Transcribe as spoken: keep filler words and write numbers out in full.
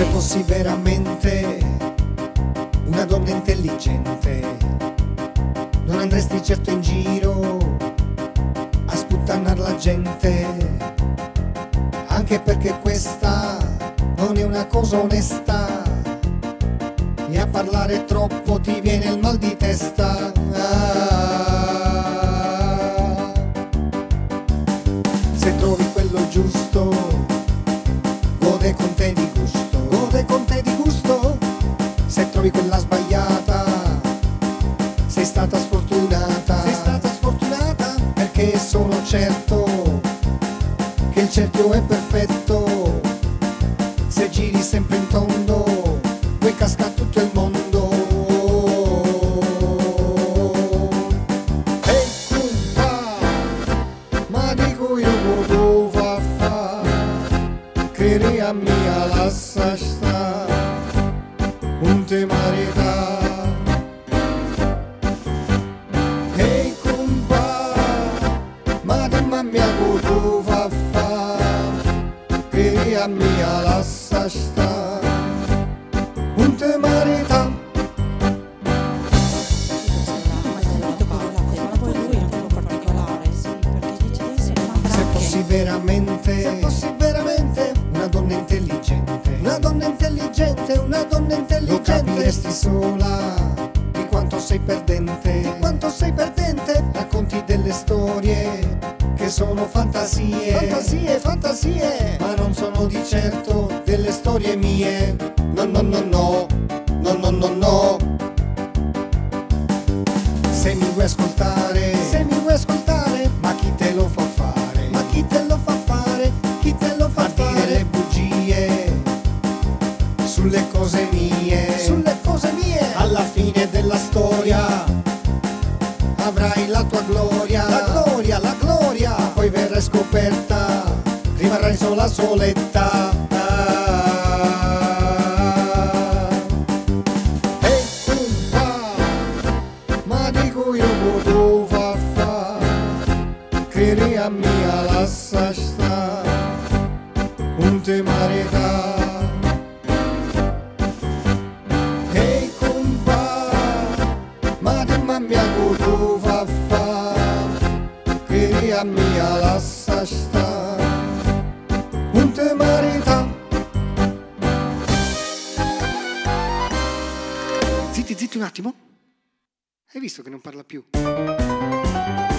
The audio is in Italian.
Se fossi veramente una donna intelligente, non andresti certo in giro a sputtanare la gente, anche perché questa non è una cosa onesta, e a parlare troppo ti viene il mal di testa. Ah. Se trovi quello giusto, gode con te di gusto, gode con te di gusto. Se trovi quella sbagliata, sei stata sfortunata, sei stata sfortunata, perché sono certo che il cerchio è perfetto. Se giri sempre in tondo, poi casca tutto il mondo. Ehi, cumpa, ma dico io come va a fa, che a mia lascia sta, un te marita. Ehi, cumpa, ma dimmi mia come va a fa, che a mia lascia sta, un te marita. Se fossi veramente, se fossi veramente una donna intelligente, una donna intelligente, una donna intelligente, lo capiresti sola di quanto sei perdente, di quanto sei perdente. Racconti delle storie che sono fantasie, fantasie, fantasie, ma non sono di certo delle storie mie. No, no, no, no, no, no, no, no. Se mi vuoi ascoltare, se mi vuoi ascoltare, ma chi te lo fa fare? Ma chi te lo fa fare? Chi te lo fa fare? A dire le bugie sulle cose mie, sulle cose mie. Alla fine della storia avrai la tua gloria, la gloria, la gloria. Poi verrai scoperta, rimarrai sola soletta. Ehi, cumpa, ma dico io come va a fa, che a mia lascia sta, un te marita. Ehi, cumpa, ma dimmi mia come va a fa, che a mia lascia sta, un te marita. Zitti, zitti un attimo. Hai visto che non parla più?